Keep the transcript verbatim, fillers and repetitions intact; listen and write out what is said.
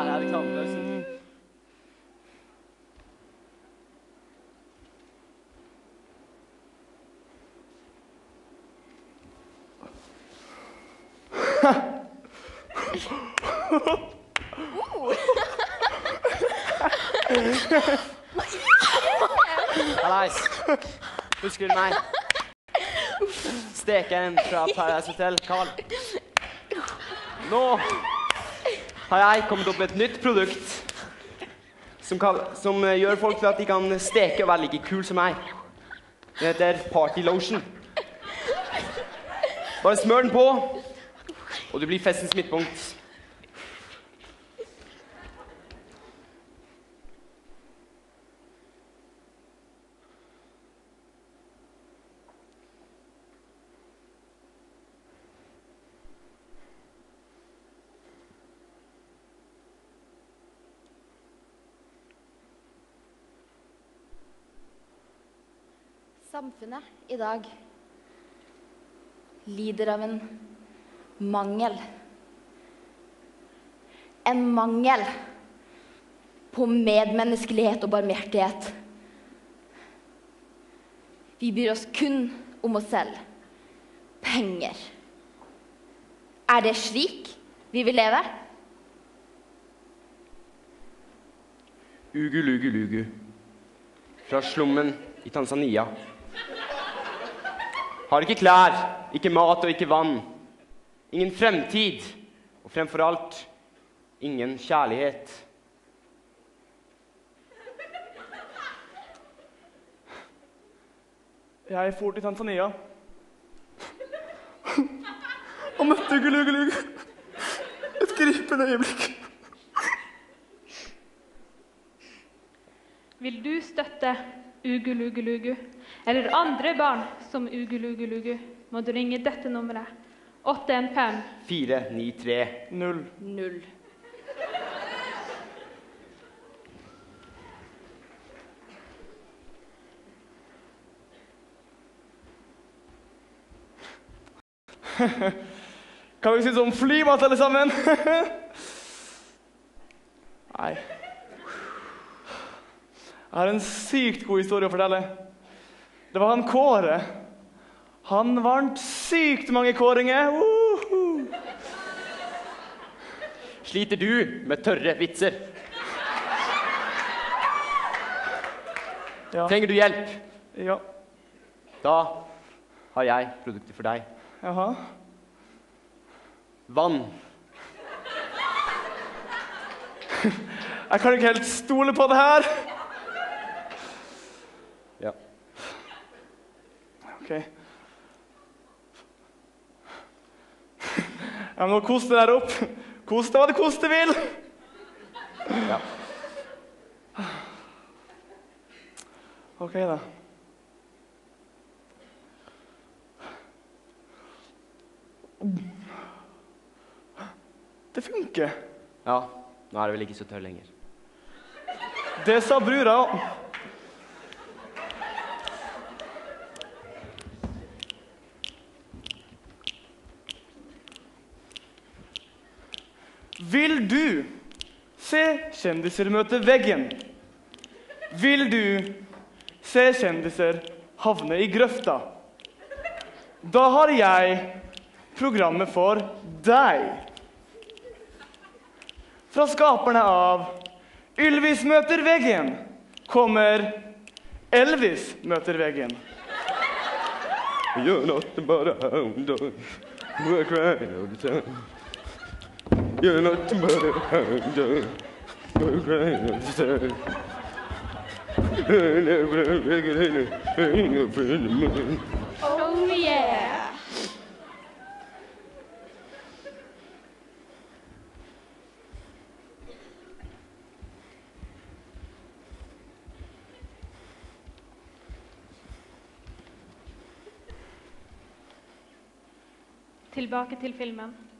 her er eksamensausen. Hallais, husker du meg? Stekeren fra Paradise Hotel, Carl. Nå har jeg kommet opp med et nytt produkt som, kan, som gjør folk til at de kan steke og være like kul som meg. Det heter Party Lotion. Bare smør den på, og du blir festens midtpunkt. Samfunnet i dag lider av en mangel. En mangel på medmenneskelighet og barmhjertighet. Vi bryr oss kun om oss selv. Penger. Er det slik vi vil leve? Ugu lugu lugu. Fra slummen i Tanzania. Har ikke klær, ikke mat og ikke vann. Ingen fremtid, og fremfor alt, ingen kjærlighet. Jeg for til Tanzania. Og møtte Gulugulug. Et gripende øyeblikk. Vil du støtte Ugulugulugu, eller andre barn som Ugulugulugu, må du ringe dette nummeret. åtte en fem fire ni tre null Null. Kan vi si sånn flymat alle sammen? Nei. Jeg har en sykt god historie å fortelle. Det var han Kåre. Han vant sykt mange kåringer. Woohoo! Sliter du med tørre vitser? Ja. Trenger du hjelp? Ja. Da har jeg produkter for deg. Jaha. Vann. Jeg kan ikke helt stole på det her. Ja. Ok. Ja, men nå kos det der opp. Kos det hva det kos det vil. Ja. Ok da. Det funker. Ja, nå er det vel ikke så tørr lenger. Det sa brura. Vil du se kjendiser møte veggen? Vil du se kjendiser havne i grøfta? Da har jeg programmet for deg. Fra skaperne av Ylvis møter veggen kommer Elvis møter veggen. You're not but a hound dog. We're crying all the time. You're not but a hound dog. We're crying all the time. Oh yeah! Tilbake til filmen.